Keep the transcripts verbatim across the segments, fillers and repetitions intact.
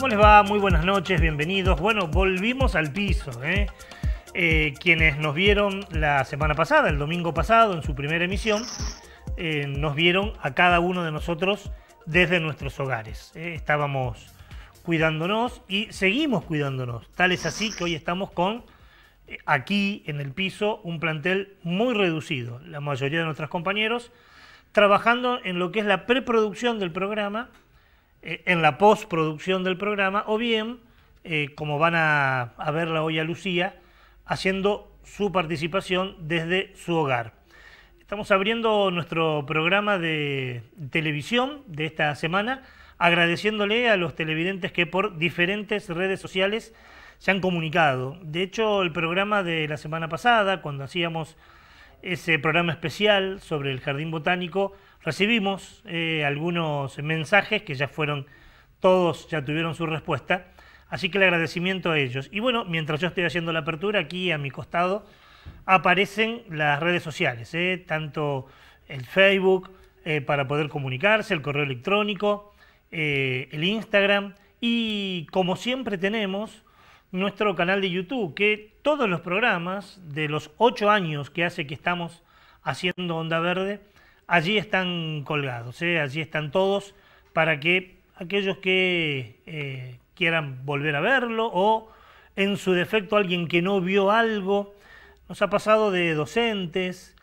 ¿Cómo les va? Muy buenas noches, bienvenidos. Bueno, volvimos al piso, ¿eh? Eh, quienes nos vieron la semana pasada, el domingo pasado, en su primera emisión, eh, nos vieron a cada uno de nosotros desde nuestros hogares. ¿eh? Estábamos cuidándonos y seguimos cuidándonos. Tal es así que hoy estamos con, eh, aquí en el piso, un plantel muy reducido. La mayoría de nuestros compañeros trabajando en lo que es la preproducción del programa, eh, en la postproducción del programa, o bien, eh, como van a, a verla hoy a Lucía, haciendo su participación desde su hogar. Estamos abriendo nuestro programa de televisión de esta semana, agradeciéndole a los televidentes que por diferentes redes sociales se han comunicado. De hecho, el programa de la semana pasada, cuando hacíamos ese programa especial sobre el Jardín Botánico, recibimos eh, algunos mensajes que ya fueron, todos ya tuvieron su respuesta, así que el agradecimiento a ellos. Y bueno, mientras yo estoy haciendo la apertura, aquí a mi costado aparecen las redes sociales, eh, tanto el Facebook eh, para poder comunicarse, el correo electrónico, eh, el Instagram y, como siempre, tenemos nuestro canal de YouTube, que todos los programas de los ocho años que hace que estamos haciendo Onda Verde, allí están colgados, ¿eh? Allí están todos para que aquellos que eh, quieran volver a verlo o, en su defecto, alguien que no vio algo. Nos ha pasado de docentes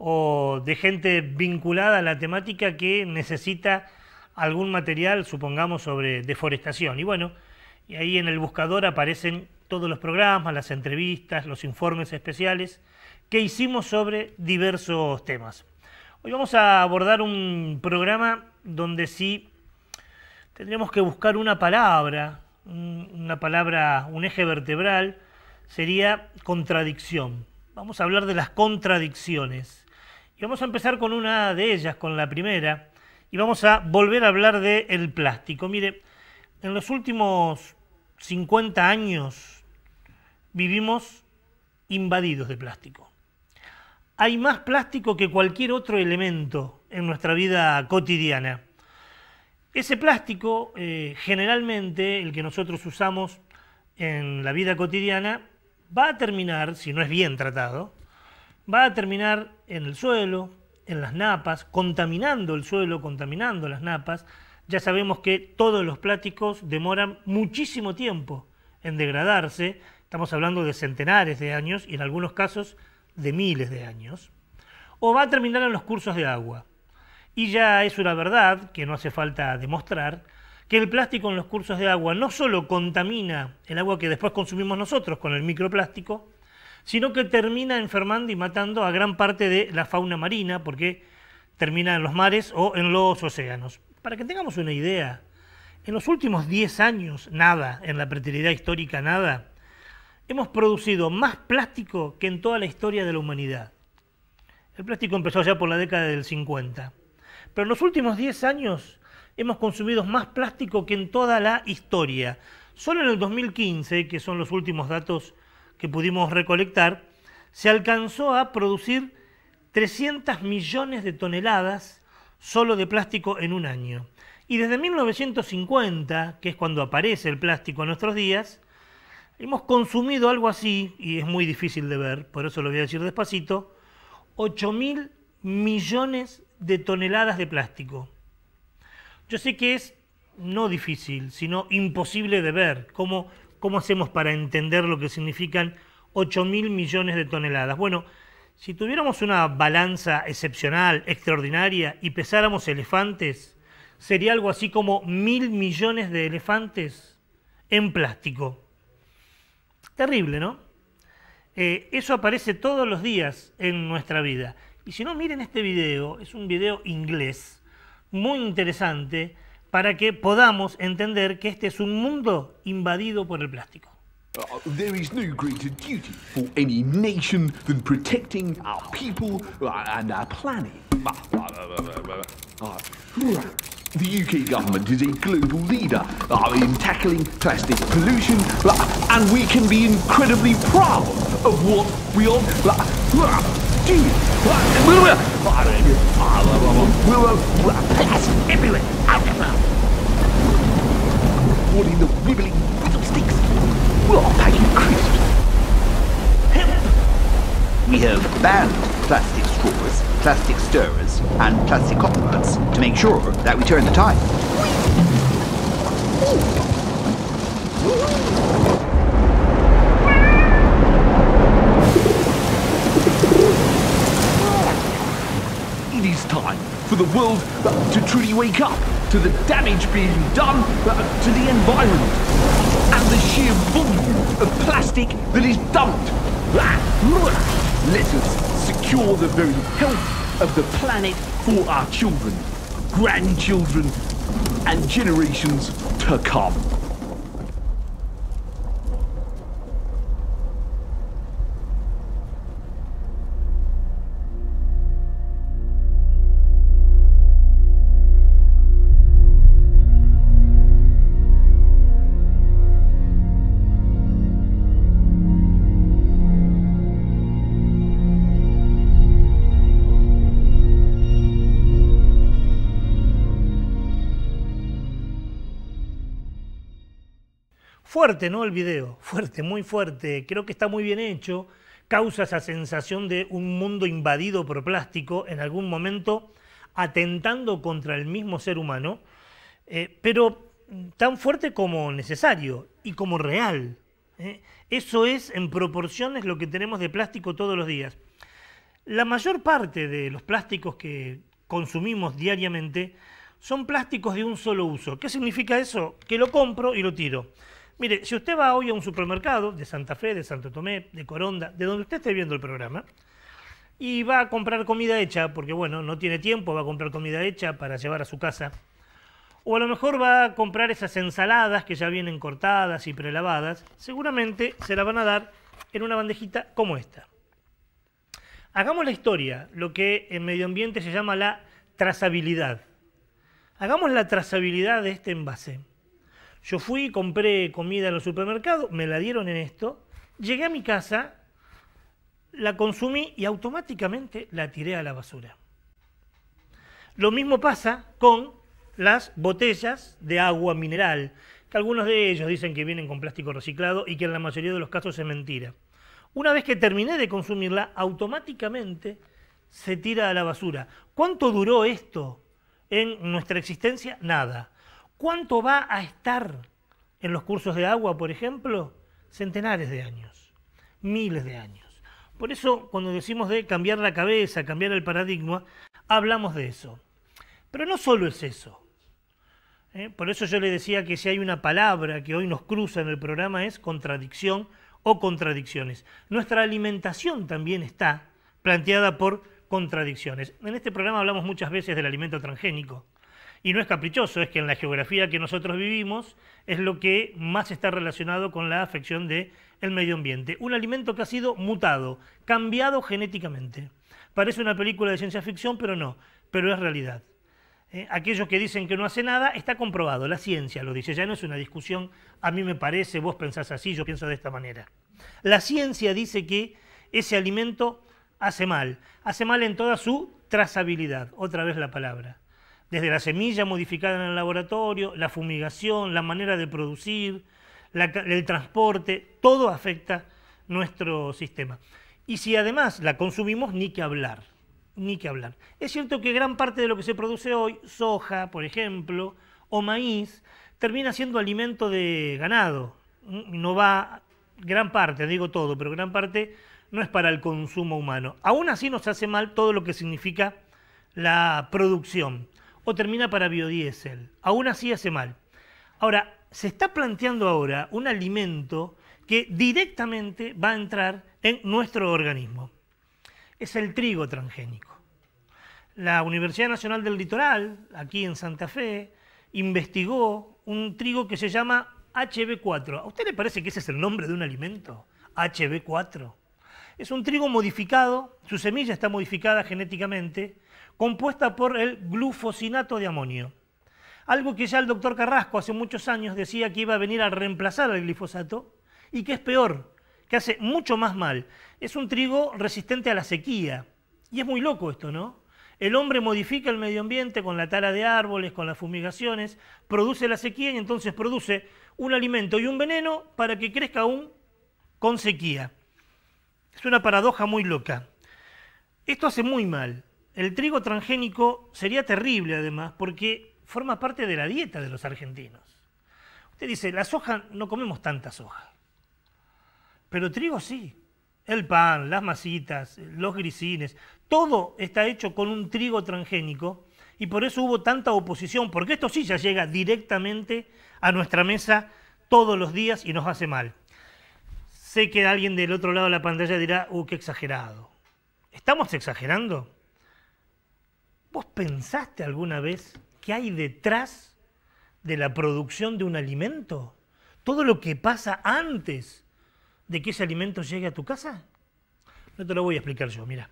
o de gente vinculada a la temática que necesita algún material, supongamos, sobre deforestación. Y bueno, y ahí en el buscador aparecen todos los programas, las entrevistas, los informes especiales que hicimos sobre diversos temas. Hoy vamos a abordar un programa donde sí tendremos que buscar una palabra, una palabra, un eje vertebral, sería contradicción. Vamos a hablar de las contradicciones. Y vamos a empezar con una de ellas, con la primera, y vamos a volver a hablar del plástico. Mire, en los últimos cincuenta años vivimos invadidos de plástico. Hay más plástico que cualquier otro elemento en nuestra vida cotidiana. Ese plástico, eh, generalmente, el que nosotros usamos en la vida cotidiana, va a terminar, si no es bien tratado, va a terminar en el suelo, en las napas, contaminando el suelo, contaminando las napas. Ya sabemos que todos los plásticos demoran muchísimo tiempo en degradarse. Estamos hablando de centenares de años y en algunos casos de miles de años. O va a terminar en los cursos de agua. Y ya es una verdad, que no hace falta demostrar, que el plástico en los cursos de agua no solo contamina el agua que después consumimos nosotros con el microplástico, sino que termina enfermando y matando a gran parte de la fauna marina, porque termina en los mares o en los océanos. Para que tengamos una idea, en los últimos diez años, nada, en la preteridad histórica nada, hemos producido más plástico que en toda la historia de la humanidad. El plástico empezó ya por la década del cincuenta. Pero en los últimos diez años hemos consumido más plástico que en toda la historia. Solo en el dos mil quince, que son los últimos datos que pudimos recolectar, se alcanzó a producir trescientos millones de toneladas solo de plástico en un año. Y desde mil novecientos cincuenta, que es cuando aparece el plástico en nuestros días, hemos consumido algo así, y es muy difícil de ver, por eso lo voy a decir despacito, ocho mil millones de toneladas de plástico. Yo sé que es no difícil, sino imposible de ver. ¿Cómo, cómo hacemos para entender lo que significan ocho mil millones de toneladas? Bueno, si tuviéramos una balanza excepcional, extraordinaria, y pesáramos elefantes, sería algo así como mil millones de elefantes en plástico. Terrible, ¿no? Eh, eso aparece todos los días en nuestra vida. Y si no, miren este video, es un video inglés, muy interesante, para que podamos entender que este es un mundo invadido por el plástico. Uh, there is no greater duty for any nation than protecting our people uh, and our planet. Uh, the U K government is a global leader uh, in tackling plastic pollution, uh, and we can be incredibly proud of what we are uh, doing. Plastic everywhere. What in the plastic stirrers and plastic cotton buds to make sure that we turn the tide. It is time for the world uh, to truly wake up to the damage being done uh, to the environment and the sheer volume of plastic that is dumped. Let us secure the very health of the planet for our children, grandchildren, and generations to come. Fuerte, ¿no? El video, fuerte, muy fuerte. Creo que está muy bien hecho. Causa esa sensación de un mundo invadido por plástico, en algún momento atentando contra el mismo ser humano, eh, pero tan fuerte como necesario y como real. ¿eh? Eso es, en proporciones, lo que tenemos de plástico todos los días. La mayor parte de los plásticos que consumimos diariamente son plásticos de un solo uso. ¿Qué significa eso? Que lo compro y lo tiro. Mire, si usted va hoy a un supermercado de Santa Fe, de Santo Tomé, de Coronda, de donde usted esté viendo el programa, y va a comprar comida hecha, porque bueno, no tiene tiempo, va a comprar comida hecha para llevar a su casa, o a lo mejor va a comprar esas ensaladas que ya vienen cortadas y prelavadas, seguramente se la van a dar en una bandejita como esta. Hagamos la historia, lo que en medio ambiente se llama la trazabilidad. Hagamos la trazabilidad de este envase. Yo fui, compré comida en el supermercado, me la dieron en esto, llegué a mi casa, la consumí y automáticamente la tiré a la basura. Lo mismo pasa con las botellas de agua mineral, que algunos de ellos dicen que vienen con plástico reciclado y que en la mayoría de los casos es mentira. Una vez que terminé de consumirla, automáticamente se tira a la basura. ¿Cuánto duró esto en nuestra existencia? Nada. ¿Cuánto va a estar en los cursos de agua, por ejemplo? Centenares de años, miles de años. Por eso, cuando decimos de cambiar la cabeza, cambiar el paradigma, hablamos de eso. Pero no solo es eso. ¿eh? Por eso yo le decía que si hay una palabra que hoy nos cruza en el programa es contradicción o contradicciones. Nuestra alimentación también está planteada por contradicciones. En este programa hablamos muchas veces del alimento transgénico. Y no es caprichoso, es que en la geografía que nosotros vivimos es lo que más está relacionado con la afección del medio ambiente. Un alimento que ha sido mutado, cambiado genéticamente. Parece una película de ciencia ficción, pero no, pero es realidad. ¿Eh? Aquellos que dicen que no hace nada, está comprobado, la ciencia lo dice, ya no es una discusión, a mí me parece, vos pensás así, yo pienso de esta manera. La ciencia dice que ese alimento hace mal, hace mal en toda su trazabilidad, otra vez la palabra. Desde la semilla modificada en el laboratorio, la fumigación, la manera de producir, la, el transporte, todo afecta nuestro sistema. Y si además la consumimos, ni que hablar, ni que hablar. Es cierto que gran parte de lo que se produce hoy, soja, por ejemplo, o maíz, termina siendo alimento de ganado. No va, gran parte, digo todo, pero gran parte no es para el consumo humano. Aún así nos hace mal todo lo que significa la producción. O termina para biodiesel. Aún así hace mal. Ahora, se está planteando ahora un alimento que directamente va a entrar en nuestro organismo. Es el trigo transgénico. La Universidad Nacional del Litoral, aquí en Santa Fe, investigó un trigo que se llama H B cuatro. ¿A usted le parece que ese es el nombre de un alimento? H B cuatro. Es un trigo modificado, su semilla está modificada genéticamente, compuesta por el glufosinato de amonio. Algo que ya el doctor Carrasco hace muchos años decía que iba a venir a reemplazar al glifosato y que es peor, que hace mucho más mal. Es un trigo resistente a la sequía. Y es muy loco esto, ¿no? El hombre modifica el medio ambiente con la tala de árboles, con las fumigaciones, produce la sequía y entonces produce un alimento y un veneno para que crezca aún con sequía. Es una paradoja muy loca. Esto hace muy mal. El trigo transgénico sería terrible además porque forma parte de la dieta de los argentinos. Usted dice, la soja, no comemos tanta soja, pero trigo sí. El pan, las masitas, los grisines, todo está hecho con un trigo transgénico y por eso hubo tanta oposición, porque esto sí ya llega directamente a nuestra mesa todos los días y nos hace mal. Sé que alguien del otro lado de la pantalla dirá, ¡uh, qué exagerado! ¿Estamos exagerando? ¿Vos pensaste alguna vez qué hay detrás de la producción de un alimento? Todo lo que pasa antes de que ese alimento llegue a tu casa. No te lo voy a explicar yo, mira.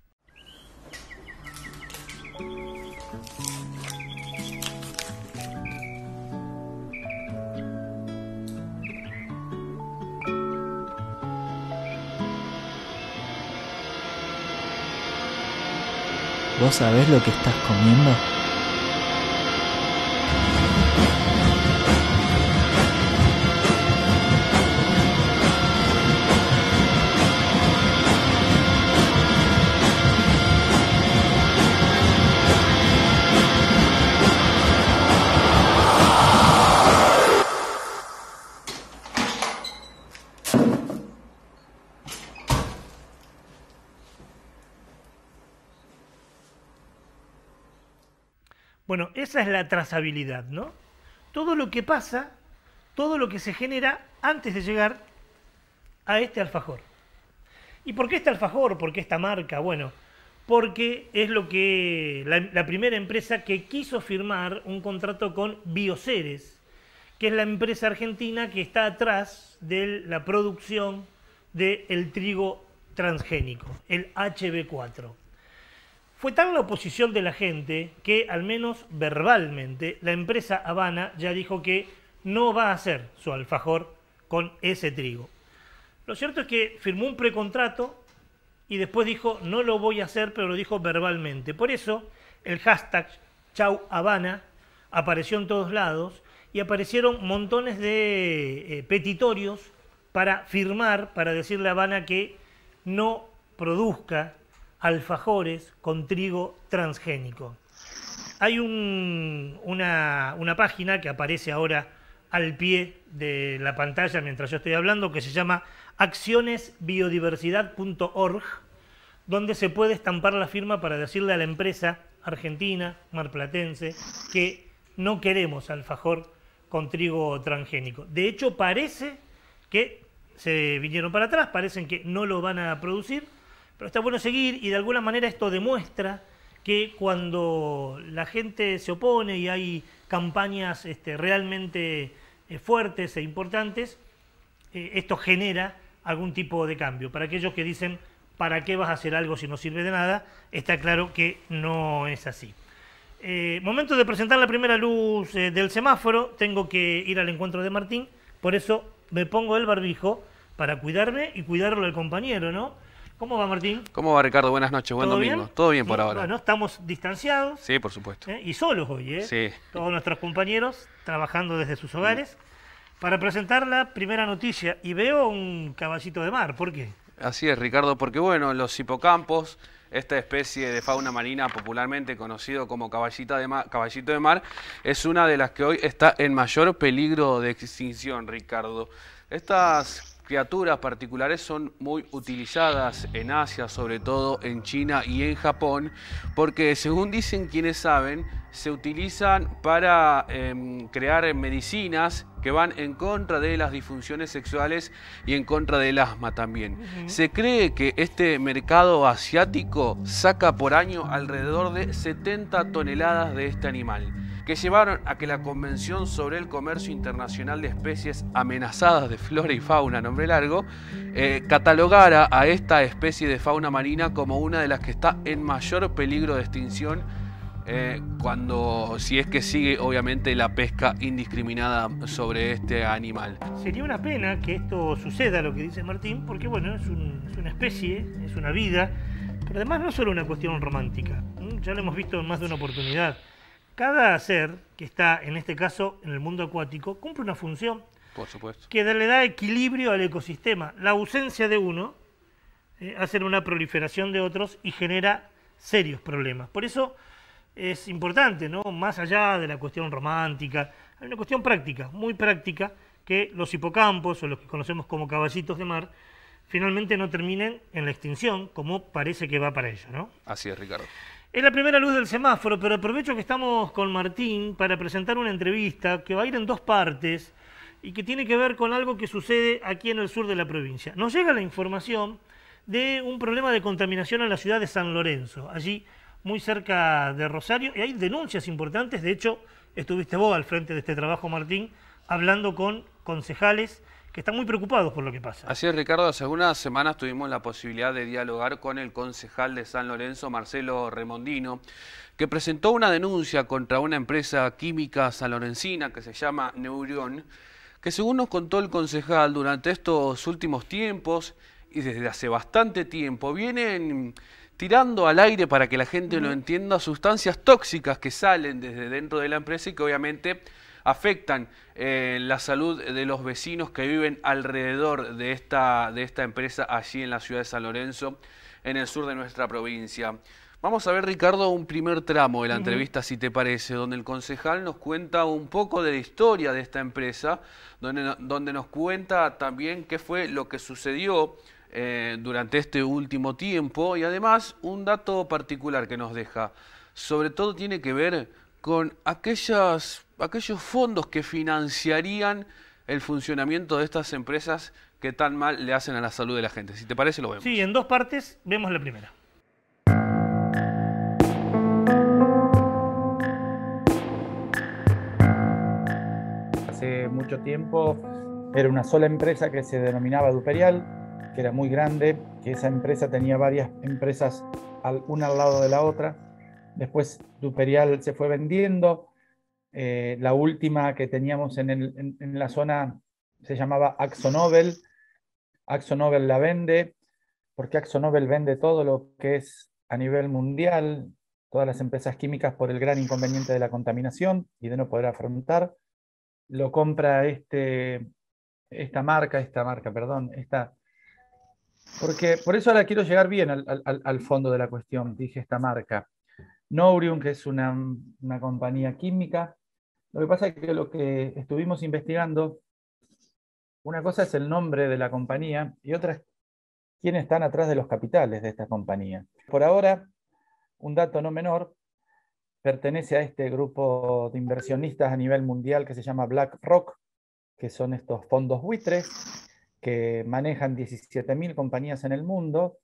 ¿Vos sabés lo que estás comiendo? Bueno, esa es la trazabilidad, ¿no? Todo lo que pasa, todo lo que se genera antes de llegar a este alfajor. ¿Y por qué este alfajor? ¿Por qué esta marca? Bueno, porque es lo que la, la primera empresa que quiso firmar un contrato con Bioceres, que es la empresa argentina que está atrás de la producción del trigo transgénico, el H B cuatro. Fue tan la oposición de la gente que, al menos verbalmente, la empresa Habana ya dijo que no va a hacer su alfajor con ese trigo. Lo cierto es que firmó un precontrato y después dijo no lo voy a hacer, pero lo dijo verbalmente. Por eso el hashtag Chau Habana apareció en todos lados y aparecieron montones de eh, petitorios para firmar, para decirle a Habana que no produzca alfajores con trigo transgénico. Hay un, una, una página que aparece ahora al pie de la pantalla mientras yo estoy hablando, que se llama acciones biodiversidad punto org, donde se puede estampar la firma para decirle a la empresa argentina, marplatense, que no queremos alfajor con trigo transgénico. De hecho, parece que se vinieron para atrás, parecen que no lo van a producir, pero está bueno seguir y de alguna manera esto demuestra que cuando la gente se opone y hay campañas este, realmente eh, fuertes e importantes, eh, esto genera algún tipo de cambio. Para aquellos que dicen, ¿para qué vas a hacer algo si no sirve de nada? Está claro que no es así. Eh, momento de presentar la primera luz eh, del semáforo, tengo que ir al encuentro de Martín, por eso me pongo el barbijo para cuidarme y cuidarlo al compañero, ¿no? ¿Cómo va, Martín? ¿Cómo va, Ricardo? Buenas noches, buen ¿Todo domingo. bien? Todo bien por ahora. Bueno, estamos distanciados. Sí, por supuesto. ¿eh? Y solos hoy, ¿eh? Sí. Todos nuestros compañeros trabajando desde sus hogares para presentar la primera noticia. Y veo un caballito de mar, ¿por qué? Así es, Ricardo, porque bueno, los hipocampos, esta especie de fauna marina popularmente conocido como caballita de mar, caballito de mar, es una de las que hoy está en mayor peligro de extinción, Ricardo. Estas criaturas particulares son muy utilizadas en Asia, sobre todo en China y en Japón, porque según dicen quienes saben, se utilizan para eh, crear medicinas que van en contra de las disfunciones sexuales y en contra del asma también. Uh-huh. Se cree que este mercado asiático saca por año alrededor de setenta toneladas de este animal, que llevaron a que la Convención sobre el Comercio Internacional de Especies Amenazadas de Flora y Fauna, nombre largo, eh, catalogara a esta especie de fauna marina como una de las que está en mayor peligro de extinción, eh, cuando, si es que sigue obviamente la pesca indiscriminada sobre este animal. Sería una pena que esto suceda, lo que dice Martín, porque bueno, es, un, es una especie, es una vida, pero además no es solo una cuestión romántica, ya lo hemos visto en más de una oportunidad. Cada ser que está, en este caso, en el mundo acuático, cumple una función. Por supuesto. Que le da equilibrio al ecosistema. La ausencia de uno eh, hace una proliferación de otros y genera serios problemas. Por eso es importante, ¿no? Más allá de la cuestión romántica, hay una cuestión práctica, muy práctica, que los hipocampos, o los que conocemos como caballitos de mar, finalmente no terminen en la extinción, como parece que va para ello, ¿no? Así es, Ricardo. Es la primera luz del semáforo, pero aprovecho que estamos con Martín para presentar una entrevista que va a ir en dos partes y que tiene que ver con algo que sucede aquí en el sur de la provincia. Nos llega la información de un problema de contaminación en la ciudad de San Lorenzo, allí muy cerca de Rosario, y hay denuncias importantes. De hecho, estuviste vos al frente de este trabajo, Martín, hablando con concejales que están muy preocupados por lo que pasa. Así es, Ricardo. Hace algunas semanas tuvimos la posibilidad de dialogar con el concejal de San Lorenzo, Marcelo Remondino, que presentó una denuncia contra una empresa química sanlorencina que se llama Neurion, que según nos contó el concejal, durante estos últimos tiempos y desde hace bastante tiempo vienen tirando al aire, para que la gente lo entienda, sustancias tóxicas que salen desde dentro de la empresa y que obviamente afectan eh, la salud de los vecinos que viven alrededor de esta, de esta empresa allí en la ciudad de San Lorenzo, en el sur de nuestra provincia. Vamos a ver, Ricardo, un primer tramo de la entrevista, si te parece, donde el concejal nos cuenta un poco de la historia de esta empresa, donde, donde nos cuenta también qué fue lo que sucedió eh, durante este último tiempo, y además un dato particular que nos deja, sobre todo tiene que ver con aquellas, aquellos fondos que financiarían el funcionamiento de estas empresas que tan mal le hacen a la salud de la gente. Si te parece, lo vemos. Sí, en dos partes, vemos la primera. Hace mucho tiempo era una sola empresa que se denominaba Duperial, que era muy grande, que esa empresa tenía varias empresas una al lado de la otra. Después Duperial se fue vendiendo. Eh, la última que teníamos en, el, en, en la zona se llamaba AkzoNobel. AkzoNobel la vende, porque AkzoNobel vende todo lo que es a nivel mundial, todas las empresas químicas, por el gran inconveniente de la contaminación y de no poder afrontar. Lo compra este, esta marca, esta marca, perdón, esta... Porque por eso ahora quiero llegar bien al, al, al fondo de la cuestión. Dije esta marca. Neurion, que es una, una compañía química. Lo que pasa es que lo que estuvimos investigando, una cosa es el nombre de la compañía y otra es quiénes están atrás de los capitales de esta compañía. Por ahora, un dato no menor, pertenece a este grupo de inversionistas a nivel mundial que se llama BlackRock, que son estos fondos buitres que manejan diecisiete mil compañías en el mundo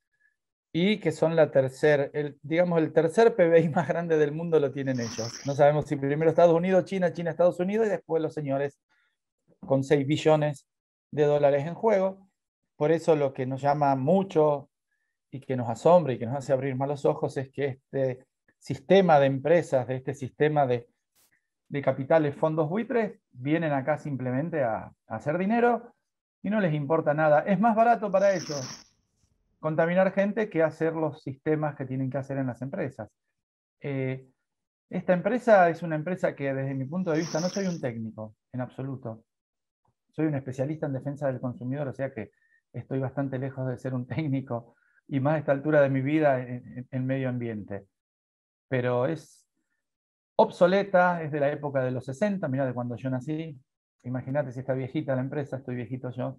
y que son la tercer, el, digamos, el tercer P B I más grande del mundo lo tienen ellos. No sabemos si primero Estados Unidos, China, China, Estados Unidos, y después los señores con seis billones de dólares en juego. Por eso lo que nos llama mucho y que nos asombra y que nos hace abrir más los ojos es que este sistema de empresas, de este sistema de, de capitales, fondos buitres, vienen acá simplemente a, a hacer dinero y no les importa nada. Es más barato para ellos contaminar gente que hacer los sistemas que tienen que hacer en las empresas. Eh, esta empresa es una empresa que desde mi punto de vista, no soy un técnico en absoluto, soy un especialista en defensa del consumidor, o sea que estoy bastante lejos de ser un técnico y más a esta altura de mi vida en, en, en medio ambiente. Pero es obsoleta, es de la época de los sesenta, mirá, de cuando yo nací. Imagínate si está viejita la empresa, estoy viejito yo.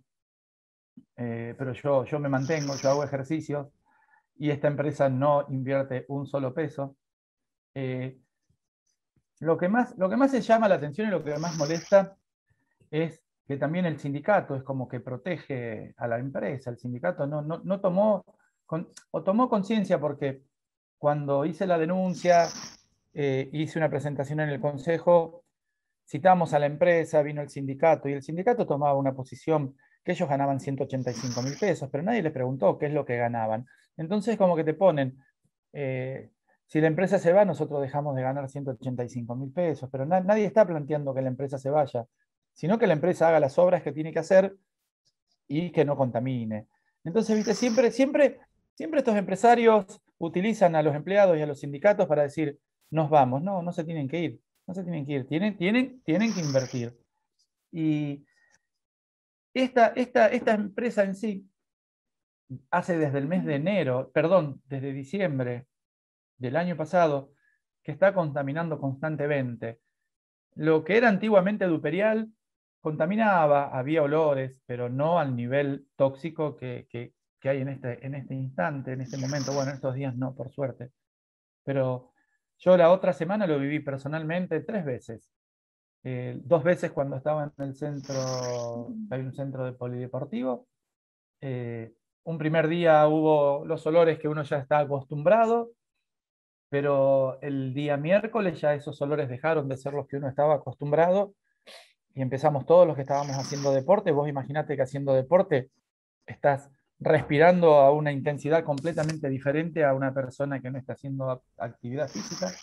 Eh, pero yo, yo me mantengo, yo hago ejercicios y esta empresa no invierte un solo peso. Eh, lo, que más, lo que más se llama la atención y lo que más molesta es que también el sindicato es como que protege a la empresa. El sindicato no, no, no tomó, con, o tomó conciencia, porque cuando hice la denuncia, eh, hice una presentación en el consejo, citamos a la empresa, vino el sindicato y el sindicato tomaba una posición que ellos ganaban ciento ochenta y cinco mil pesos, pero nadie les preguntó qué es lo que ganaban. Entonces como que te ponen, eh, si la empresa se va, nosotros dejamos de ganar ciento ochenta y cinco mil pesos, pero na nadie está planteando que la empresa se vaya, sino que la empresa haga las obras que tiene que hacer y que no contamine. Entonces, viste, siempre, siempre, siempre estos empresarios utilizan a los empleados y a los sindicatos para decir, nos vamos. No, no se tienen que ir, no se tienen que ir, tienen, tienen, tienen que invertir. Y esta, esta, esta empresa en sí hace desde el mes de enero, perdón, desde diciembre, del año pasado que está contaminando constantemente. Lo que era antiguamente Duperial contaminaba, había olores, pero no al nivel tóxico que, que, que hay en este, en este instante, en este momento. Bueno, en estos días no, por suerte. Pero yo la otra semana lo viví personalmente tres veces. Eh, dos veces cuando estaba en el centro, hay un centro de polideportivo. Eh, un primer día hubo los olores que uno ya está acostumbrado, pero el día miércoles ya esos olores dejaron de ser los que uno estaba acostumbrado y empezamos todos los que estábamos haciendo deporte. Vos imaginate que haciendo deporte estás respirando a una intensidad completamente diferente a una persona que no está haciendo actividad física.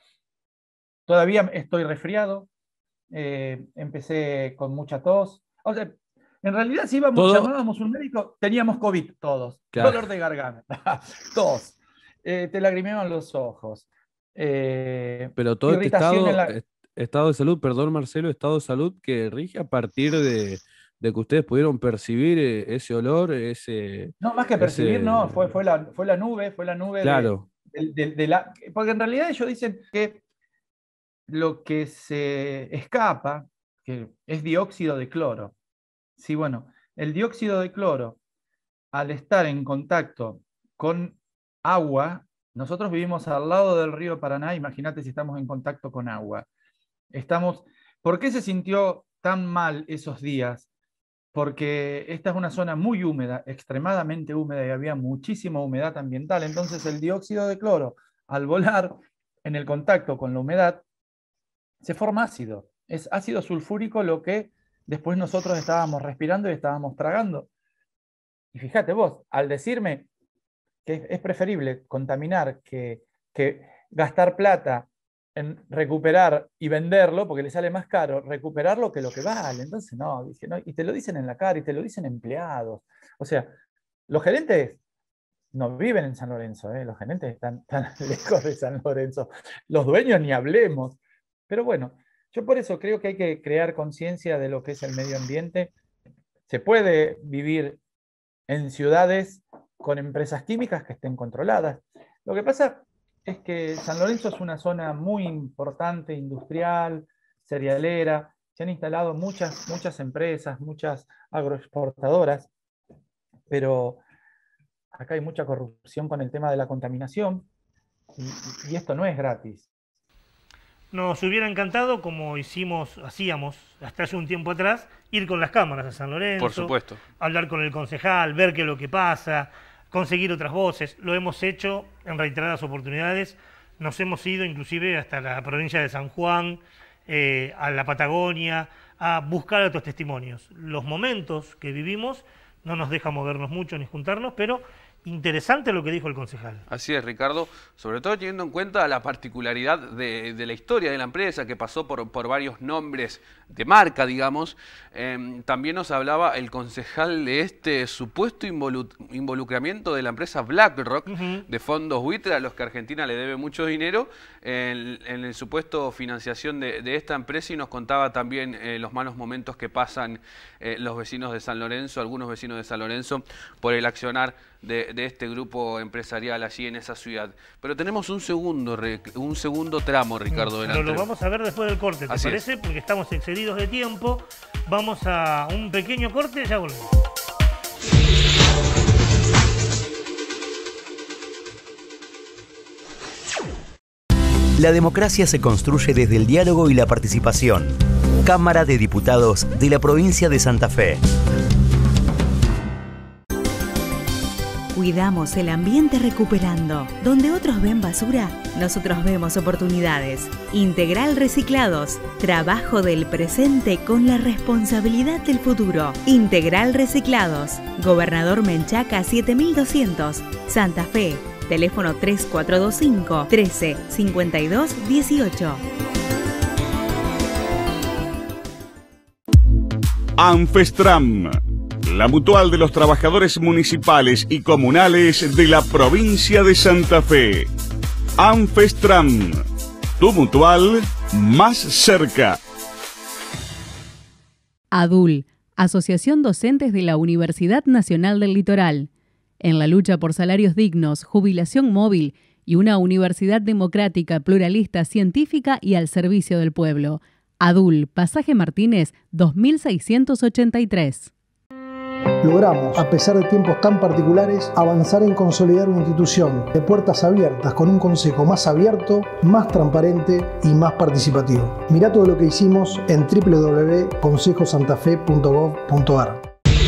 Todavía estoy resfriado, eh, empecé con mucha tos. O sea, en realidad si íbamos, llamábamos a un médico, teníamos COVID todos, claro. Dolor de garganta, tos. Eh, te lagrimeaban los ojos. Eh, Pero todo este estado, la... estado de salud, perdón Marcelo, estado de salud que rige a partir de, de que ustedes pudieron percibir ese olor, ese... No, más que percibir, ese... no, fue, fue, la, fue la nube, fue la nube claro. de, de, de, de la... Porque en realidad ellos dicen que lo que se escapa, que es dióxido de cloro. Sí, bueno, el dióxido de cloro, al estar en contacto con agua, nosotros vivimos al lado del río Paraná, imagínate si estamos en contacto con agua. Estamos, ¿por qué se sintió tan mal esos días? Porque esta es una zona muy húmeda, extremadamente húmeda, y había muchísima humedad ambiental. Entonces el dióxido de cloro, al volar en el contacto con la humedad, se forma ácido. Es ácido sulfúrico lo que después nosotros estábamos respirando y estábamos tragando. Y fíjate vos, al decirme que es preferible contaminar que, que gastar plata en recuperar y venderlo, porque le sale más caro recuperarlo que lo que vale. Entonces, no, dije, no, y te lo dicen en la cara, y te lo dicen empleados. O sea, los gerentes no viven en San Lorenzo, ¿eh? Los gerentes están tan lejos de San Lorenzo. Los dueños ni hablemos. Pero bueno, yo por eso creo que hay que crear conciencia de lo que es el medio ambiente. Se puede vivir en ciudades con empresas químicas que estén controladas. Lo que pasa es que San Lorenzo es una zona muy importante, industrial, cerealera. Se han instalado muchas, muchas empresas, muchas agroexportadoras, pero acá hay mucha corrupción con el tema de la contaminación y, y esto no es gratis. Nos hubiera encantado, como hicimos, hacíamos hasta hace un tiempo atrás, ir con las cámaras a San Lorenzo. Por supuesto. Hablar con el concejal, ver qué es lo que pasa, conseguir otras voces. Lo hemos hecho en reiteradas oportunidades. Nos hemos ido inclusive hasta la provincia de San Juan, eh, a la Patagonia, a buscar otros testimonios. Los momentos que vivimos no nos dejan movernos mucho ni juntarnos, pero interesante lo que dijo el concejal. Así es, Ricardo, sobre todo teniendo en cuenta la particularidad de, de la historia de la empresa, que pasó por, por varios nombres de marca, digamos. Eh, también nos hablaba el concejal de este supuesto involu involucramiento de la empresa BlackRock, uh-huh. de fondos buitre, a los que Argentina le debe mucho dinero, en, en el supuesto financiación de, de esta empresa, y nos contaba también eh, los malos momentos que pasan eh, los vecinos de San Lorenzo, algunos vecinos de San Lorenzo, por el accionar de, de este grupo empresarial allí en esa ciudad. Pero tenemos un segundo, un segundo tramo, Ricardo. Pero lo vamos a ver después del corte, ¿te Así parece? Es. Porque estamos excedidos de tiempo. Vamos a un pequeño corte, ya volvemos. La democracia se construye desde el diálogo y la participación. Cámara de Diputados de la provincia de Santa Fe. Cuidamos el ambiente recuperando. Donde otros ven basura, nosotros vemos oportunidades. Integral Reciclados. Trabajo del presente con la responsabilidad del futuro. Integral Reciclados. Gobernador Menchaca siete mil doscientos. Santa Fe. Teléfono tres cuatro dos cinco, trece, cincuenta y dos, dieciocho. Anfestram, la mutual de los trabajadores municipales y comunales de la provincia de Santa Fe. Anfestram, tu mutual más cerca. ADUL, Asociación Docentes de la Universidad Nacional del Litoral. En la lucha por salarios dignos, jubilación móvil y una universidad democrática, pluralista, científica y al servicio del pueblo. Adul, Pasaje Martínez, dos mil seiscientos ochenta y tres. Logramos, a pesar de tiempos tan particulares, avanzar en consolidar una institución de puertas abiertas con un consejo más abierto, más transparente y más participativo. Mirá todo lo que hicimos en w w w punto consejo santa fe punto gov punto a r.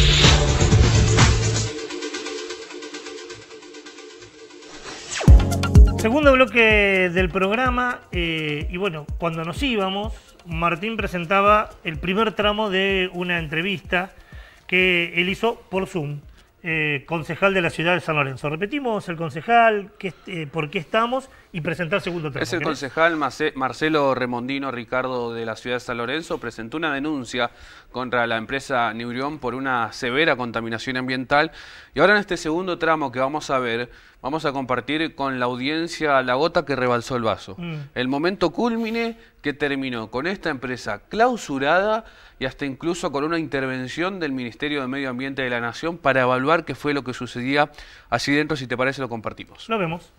Segundo bloque del programa, eh, y bueno, cuando nos íbamos, Martín presentaba el primer tramo de una entrevista que él hizo por Zoom, eh, concejal de la ciudad de San Lorenzo. Repetimos el concejal, qué, eh, por qué estamos, y presentar el segundo tramo. Es el ¿querés? concejal Marcelo Remondino Ricardo de la ciudad de San Lorenzo. Presentó una denuncia contra la empresa Neurion por una severa contaminación ambiental. Y ahora en este segundo tramo que vamos a ver, vamos a compartir con la audiencia la gota que rebalsó el vaso. Mm. El momento cúlmine que terminó con esta empresa clausurada y hasta incluso con una intervención del Ministerio de Medio Ambiente de la Nación para evaluar qué fue lo que sucedía allí dentro. Si te parece, lo compartimos. Lo vemos.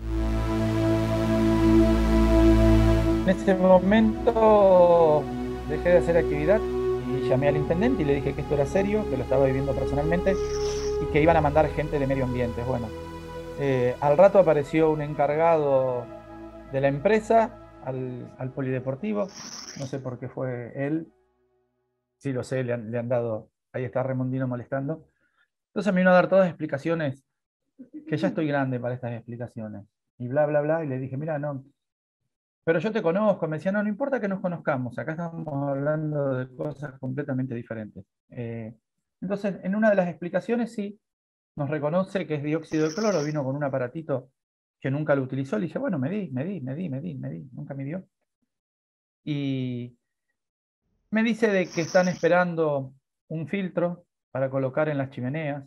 En ese momento dejé de hacer actividad y llamé al intendente y le dije que esto era serio, que lo estaba viviendo personalmente y que iban a mandar gente de medio ambiente. Bueno, eh, al rato apareció un encargado de la empresa al, al polideportivo, no sé por qué fue él, sí lo sé, le han, le han dado, ahí está Remondino molestando. Entonces me vino a dar todas explicaciones, que ya estoy grande para estas explicaciones, y bla, bla, bla, y le dije, mira, no, pero yo te conozco. Me decía, no, no importa que nos conozcamos, acá estamos hablando de cosas completamente diferentes. Eh, entonces, en una de las explicaciones sí, nos reconoce que es dióxido de cloro, vino con un aparatito que nunca lo utilizó, le dije, bueno, medí, medí, medí, medí, medí, nunca midió. Y me dice de que están esperando un filtro para colocar en las chimeneas.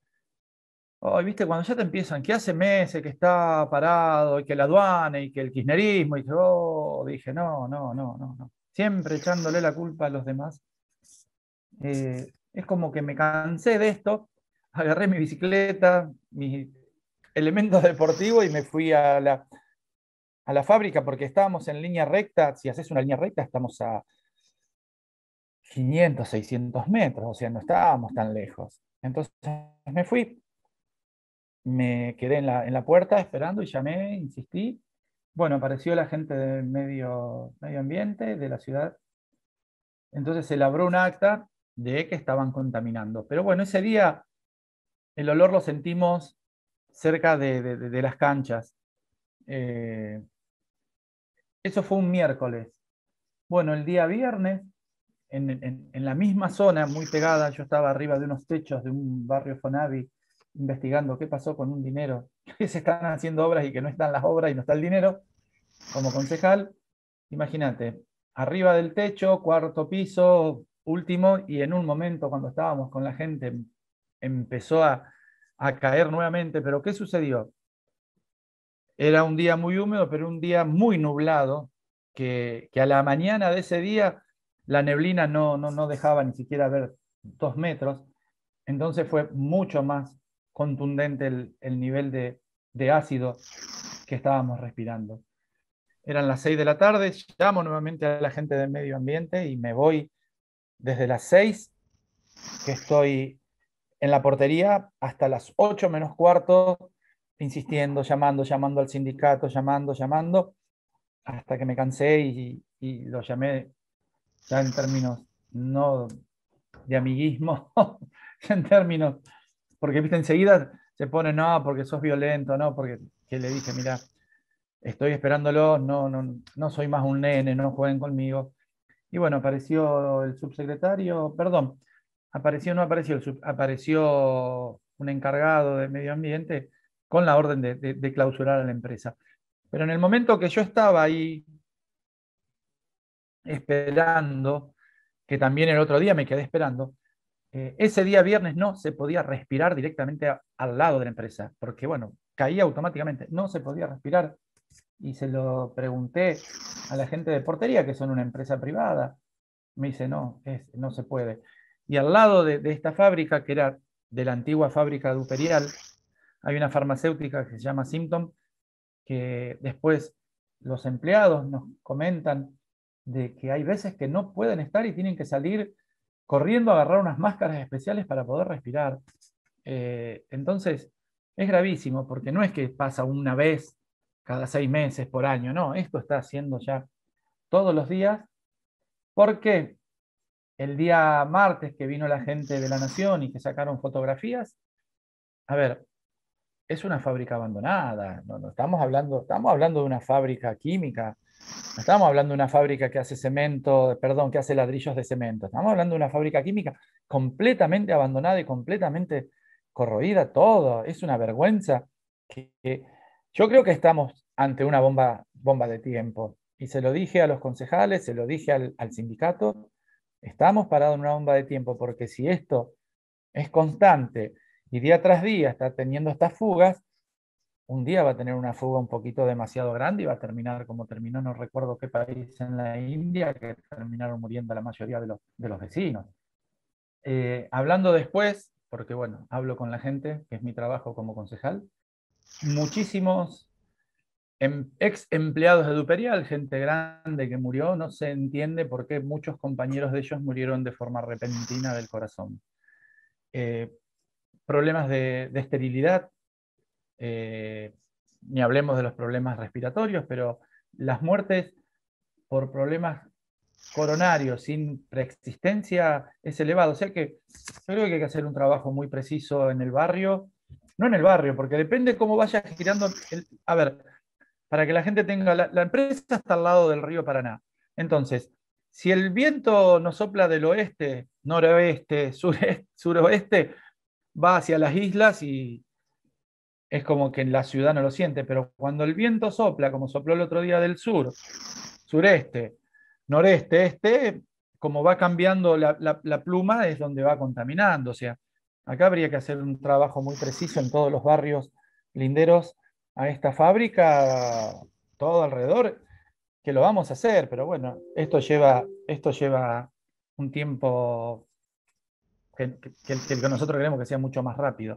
Oh, viste, cuando ya te empiezan, que hace meses que está parado, y que la aduana, y que el kirchnerismo, y que, oh, dije, no, no, no, no, no. Siempre echándole la culpa a los demás. Eh, es como que me cansé de esto, agarré mi bicicleta, mis elementos deportivos y me fui a la, a la fábrica, porque estábamos en línea recta. Si haces una línea recta, estamos a quinientos, seiscientos metros, o sea, no estábamos tan lejos. Entonces me fui. Me quedé en la, en la puerta esperando y llamé, insistí. Bueno, apareció la gente de medio, medio ambiente de la ciudad. Entonces se elaboró un acta de que estaban contaminando. Pero bueno, ese día el olor lo sentimos cerca de, de, de las canchas. Eh, eso fue un miércoles. Bueno, el día viernes, en, en, en la misma zona, muy pegada, yo estaba arriba de unos techos de un barrio Fonavi, investigando qué pasó con un dinero, que se están haciendo obras y que no están las obras y no está el dinero, como concejal. Imagínate, arriba del techo, cuarto piso, último, y en un momento cuando estábamos con la gente empezó a, a caer nuevamente. Pero ¿qué sucedió? Era un día muy húmedo, pero un día muy nublado, que, que a la mañana de ese día la neblina no, no, no dejaba ni siquiera ver dos metros, entonces fue mucho más contundente el, el nivel de, de ácido que estábamos respirando. Eran las seis de la tarde, llamo nuevamente a la gente del medio ambiente y me voy desde las seis, que estoy en la portería, hasta las ocho menos cuarto, insistiendo, llamando, llamando al sindicato, llamando, llamando, hasta que me cansé y, y lo llamé ya en términos no de amiguismo, en términos, porque viste, enseguida se pone, no, porque sos violento, no, porque que le dije, mira, estoy esperándolo, no, no, no soy más un nene, no jueguen conmigo. Y bueno, apareció el subsecretario, perdón, apareció, no apareció el sub, apareció un encargado de medio ambiente con la orden de, de, de clausurar a la empresa. Pero en el momento que yo estaba ahí esperando, que también el otro día me quedé esperando, eh, ese día viernes no se podía respirar directamente a, al lado de la empresa, porque bueno, caía automáticamente, no se podía respirar. Y se lo pregunté a la gente de portería, que son una empresa privada. Me dice, no, es, no se puede. Y al lado de, de esta fábrica, que era de la antigua fábrica de Uperial, hay una farmacéutica que se llama Symptom, que después los empleados nos comentan de que hay veces que no pueden estar y tienen que salir corriendo a agarrar unas máscaras especiales para poder respirar. Eh, entonces, es gravísimo, porque no es que pasa una vez cada seis meses por año, no, esto está haciendo ya todos los días. ¿Por qué? El día martes que vino la gente de La Nación y que sacaron fotografías, a ver, es una fábrica abandonada, no, no estamos hablando, estamos hablando de una fábrica química, no estamos hablando de una fábrica que hace cemento, perdón, que hace ladrillos de cemento, estamos hablando de una fábrica química completamente abandonada y completamente corroída, todo, es una vergüenza. Que, que yo creo que estamos ante una bomba, bomba de tiempo, y se lo dije a los concejales, se lo dije al, al sindicato, estamos parados en una bomba de tiempo, porque si esto es constante y día tras día está teniendo estas fugas, un día va a tener una fuga un poquito demasiado grande y va a terminar como terminó, no recuerdo qué país en la India, que terminaron muriendo la mayoría de los, de los vecinos. Eh, hablando después, porque bueno, hablo con la gente, que es mi trabajo como concejal, muchísimos em, ex empleados de Duperial, gente grande que murió, no se entiende por qué muchos compañeros de ellos murieron de forma repentina del corazón. Eh, problemas de, de esterilidad, eh, ni hablemos de los problemas respiratorios, pero las muertes por problemas coronarios sin preexistencia es elevado. O sea que yo creo que hay que hacer un trabajo muy preciso en el barrio, no en el barrio, porque depende cómo vaya girando. El, a ver, para que la gente tenga, la, la empresa está al lado del río Paraná. Entonces, si el viento nos sopla del oeste, noroeste, sureste, suroeste, va hacia las islas y es como que en la ciudad no lo siente, pero cuando el viento sopla, como sopló el otro día del sur, sureste, noreste, este, como va cambiando la, la, la pluma, es donde va contaminando. O sea, acá habría que hacer un trabajo muy preciso en todos los barrios linderos a esta fábrica, todo alrededor, que lo vamos a hacer, pero bueno, esto lleva, esto lleva un tiempo que, que, que, que nosotros queremos que sea mucho más rápido.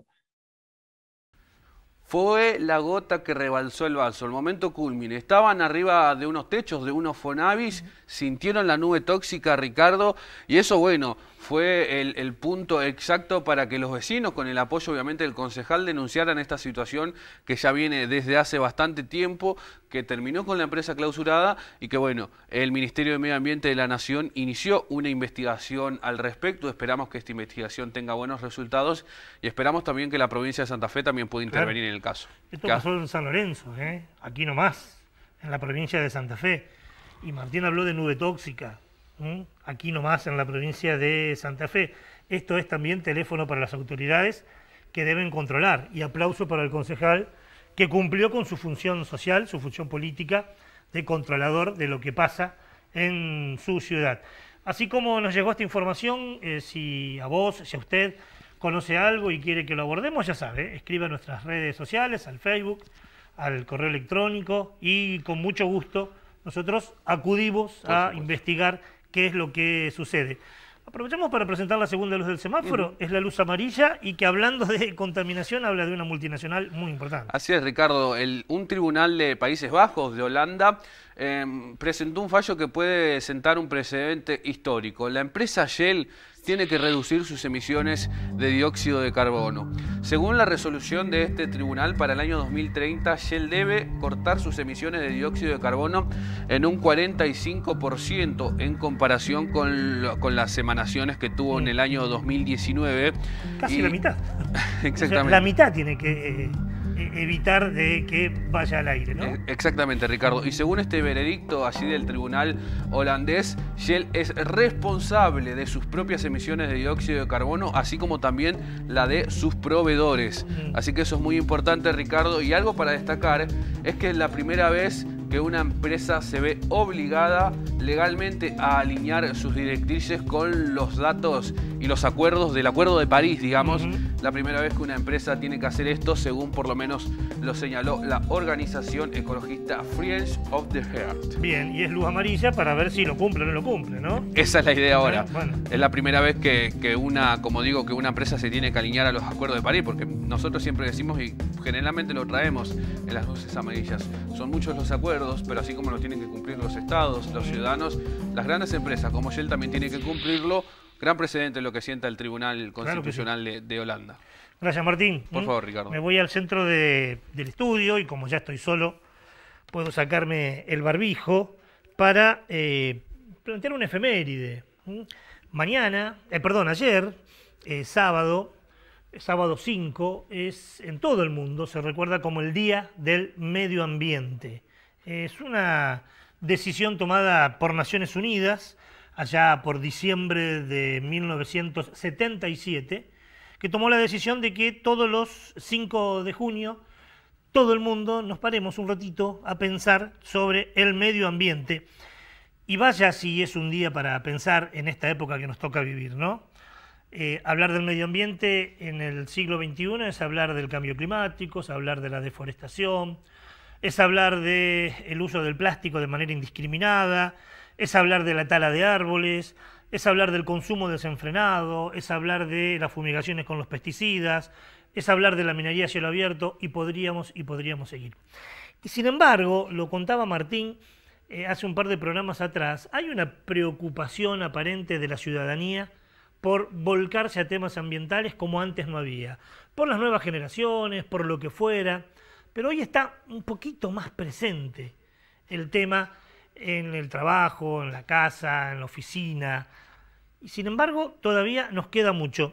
Fue la gota que rebalsó el vaso, el momento culmine. Estaban arriba de unos techos, de unos Fonavis, sintieron la nube tóxica, Ricardo, y eso, bueno, fue el, el punto exacto para que los vecinos, con el apoyo obviamente del concejal, denunciaran esta situación que ya viene desde hace bastante tiempo, que terminó con la empresa clausurada y que, bueno, el Ministerio de Medio Ambiente de la Nación inició una investigación al respecto. Esperamos que esta investigación tenga buenos resultados y esperamos también que la provincia de Santa Fe también pueda intervenir claro. en el caso. Esto pasó en San Lorenzo, ¿eh? Aquí nomás, en la provincia de Santa Fe. Y Martín habló de nube tóxica, ¿eh? Aquí nomás, en la provincia de Santa Fe. Esto es también teléfono para las autoridades que deben controlar. Y aplauso para el concejal que cumplió con su función social, su función política de controlador de lo que pasa en su ciudad. Así como nos llegó esta información, eh, si a vos, si a usted conoce algo y quiere que lo abordemos, ya sabe, escriba a nuestras redes sociales, al Facebook, al correo electrónico, y con mucho gusto nosotros acudimos a investigar qué es lo que sucede. Aprovechamos para presentar la segunda luz del semáforo, uh-huh. es la luz amarilla, y que hablando de contaminación habla de una multinacional muy importante. Así es, Ricardo. El, un tribunal de Países Bajos, de Holanda, eh, presentó un fallo que puede sentar un precedente histórico. La empresa Shell tiene que reducir sus emisiones de dióxido de carbono. Según la resolución de este tribunal, para el año dos mil treinta, Shell debe cortar sus emisiones de dióxido de carbono en un cuarenta y cinco por ciento en comparación con, lo, con las emanaciones que tuvo en el año dos mil diecinueve. Casi y... la mitad. Exactamente. O sea, la mitad tiene que... Eh... evitar de que vaya al aire, ¿no? Exactamente, Ricardo. Y según este veredicto allí del tribunal holandés, Shell es responsable de sus propias emisiones de dióxido de carbono, así como también la de sus proveedores. Mm. Así que eso es muy importante, Ricardo. Y algo para destacar es que es la primera vez que una empresa se ve obligada legalmente a alinear sus directrices con los datos y los acuerdos del Acuerdo de París, digamos. Uh-huh. La primera vez que una empresa tiene que hacer esto, según por lo menos lo señaló la organización ecologista Friends of the Earth. Bien, y es luz amarilla para ver si lo cumple o no lo cumple, ¿no? Esa es la idea ahora. Bueno. Es la primera vez que, que una, como digo, que una empresa se tiene que alinear a los acuerdos de París, porque nosotros siempre decimos y generalmente lo traemos en las luces amarillas. Son muchos los acuerdos, pero así como lo tienen que cumplir los estados, los ciudadanos, las grandes empresas como Shell también tienen que cumplirlo. Gran precedente lo que sienta el Tribunal Constitucional claro sí. de, de Holanda. Gracias, Martín. Por favor, Ricardo. Me voy al centro de, del estudio y como ya estoy solo, puedo sacarme el barbijo para eh, plantear una efeméride. Mañana, eh, perdón, ayer, eh, sábado, sábado cinco, es en todo el mundo, se recuerda como el Día del Medio Ambiente. Es una decisión tomada por Naciones Unidas allá por diciembre de mil novecientos setenta y siete, que tomó la decisión de que todos los cinco de junio todo el mundo nos paremos un ratito a pensar sobre el medio ambiente. Y vaya si es un día para pensar en esta época que nos toca vivir, ¿no? Eh, hablar del medio ambiente en el siglo veintiuno es hablar del cambio climático, es hablar de la deforestación, es hablar del uso del plástico de manera indiscriminada, es hablar de la tala de árboles, es hablar del consumo desenfrenado, es hablar de las fumigaciones con los pesticidas, es hablar de la minería a cielo abierto y podríamos y podríamos seguir. Y sin embargo, lo contaba Martín eh, hace un par de programas atrás, hay una preocupación aparente de la ciudadanía por volcarse a temas ambientales como antes no había, por las nuevas generaciones, por lo que fuera, pero hoy está un poquito más presente el tema en el trabajo, en la casa, en la oficina, y sin embargo todavía nos queda mucho.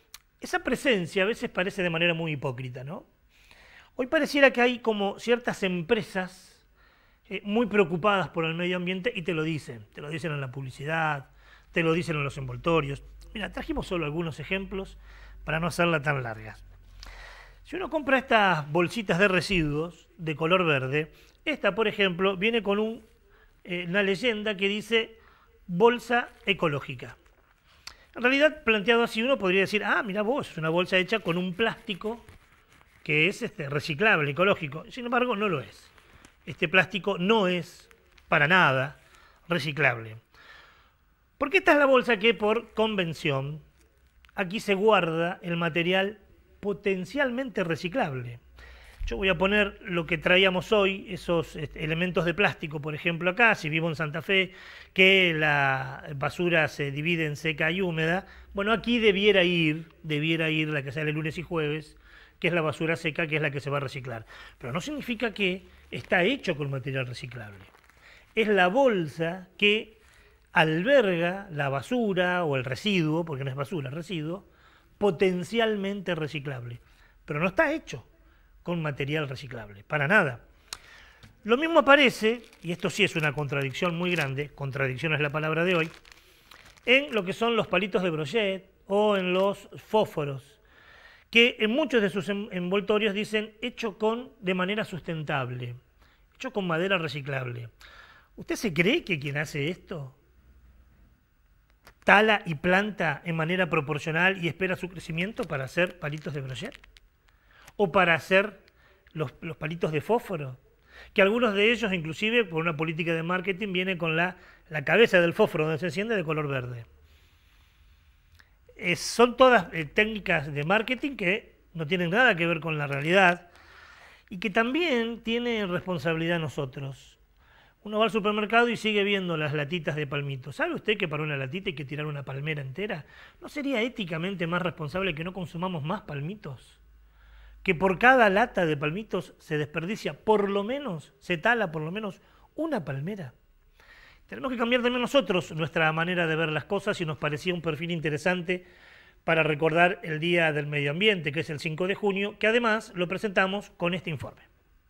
Esa presencia a veces parece de manera muy hipócrita, ¿no? Hoy pareciera que hay como ciertas empresas eh, muy preocupadas por el medio ambiente y te lo dicen, te lo dicen en la publicidad, te lo dicen en los envoltorios. Mira, trajimos solo algunos ejemplos para no hacerla tan larga. Si uno compra estas bolsitas de residuos de color verde, esta, por ejemplo, viene con un, eh, una leyenda que dice bolsa ecológica. En realidad, planteado así, uno podría decir, ah, mira vos, es una bolsa hecha con un plástico que es este, reciclable, ecológico. Sin embargo, no lo es. Este plástico no es para nada reciclable. Porque esta es la bolsa que, por convención, aquí se guarda el material potencialmente reciclable. Yo voy a poner lo que traíamos hoy, esos elementos de plástico, por ejemplo, acá, si vivo en Santa Fe, que la basura se divide en seca y húmeda. Bueno, aquí debiera ir, debiera ir la que sale lunes y jueves, que es la basura seca, que es la que se va a reciclar. Pero no significa que está hecho con material reciclable. Es la bolsa que alberga la basura o el residuo, porque no es basura, es residuo, potencialmente reciclable. Pero no está hecho con material reciclable, para nada. Lo mismo aparece, y esto sí es una contradicción muy grande, contradicción es la palabra de hoy, en lo que son los palitos de brochet o en los fósforos, que en muchos de sus envoltorios dicen hecho con, de manera sustentable, hecho con madera reciclable. ¿Usted se cree que quien hace esto tala y planta en manera proporcional y espera su crecimiento para hacer palitos de brochet? ¿O para hacer los, los palitos de fósforo? Que algunos de ellos, inclusive, por una política de marketing, viene con la, la cabeza del fósforo donde se enciende de color verde. Es, son todas eh, técnicas de marketing que no tienen nada que ver con la realidad y que también tienen responsabilidad nosotros. Uno va al supermercado y sigue viendo las latitas de palmitos. ¿Sabe usted que para una latita hay que tirar una palmera entera? ¿No sería éticamente más responsable que no consumamos más palmitos? Que por cada lata de palmitos se desperdicia, por lo menos, se tala por lo menos una palmera. Tenemos que cambiar también nosotros nuestra manera de ver las cosas y nos parecía un perfil interesante para recordar el Día del Medio Ambiente, que es el cinco de junio, que además lo presentamos con este informe.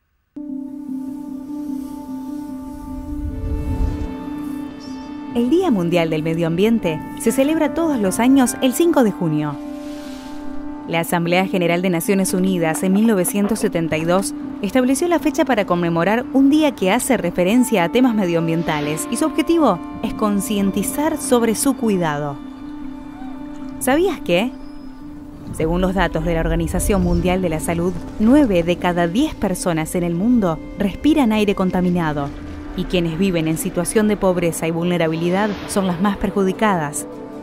El Día Mundial del Medio Ambiente se celebra todos los años el cinco de junio. La Asamblea General de Naciones Unidas en mil novecientos setenta y dos estableció la fecha para conmemorar un día que hace referencia a temas medioambientales y su objetivo es concientizar sobre su cuidado. ¿Sabías que? Según los datos de la Organización Mundial de la Salud, nueve de cada diez personas en el mundo respiran aire contaminado y quienes viven en situación de pobreza y vulnerabilidad son las más perjudicadas.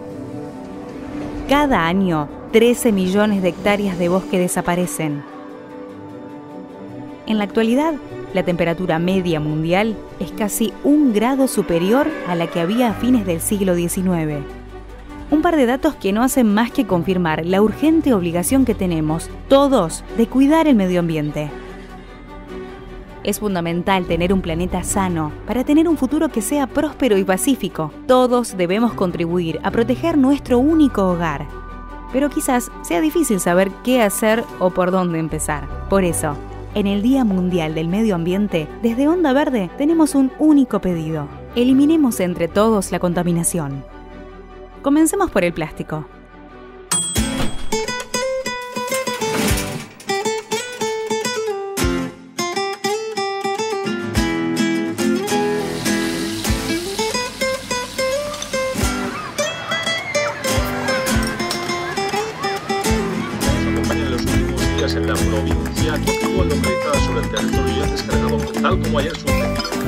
Cada año, trece millones de hectáreas de bosque desaparecen. En la actualidad, la temperatura media mundial es casi un grado superior a la que había a fines del siglo diecinueve. Un par de datos que no hacen más que confirmar la urgente obligación que tenemos, todos, de cuidar el medio ambiente. Es fundamental tener un planeta sano para tener un futuro que sea próspero y pacífico. Todos debemos contribuir a proteger nuestro único hogar. Pero quizás sea difícil saber qué hacer o por dónde empezar. Por eso, en el Día Mundial del Medio Ambiente, desde Onda Verde tenemos un único pedido. Eliminemos entre todos la contaminación. Comencemos por el plástico. En la provincia continúan localizadas sobre el territorio y han descargado tal como ayer su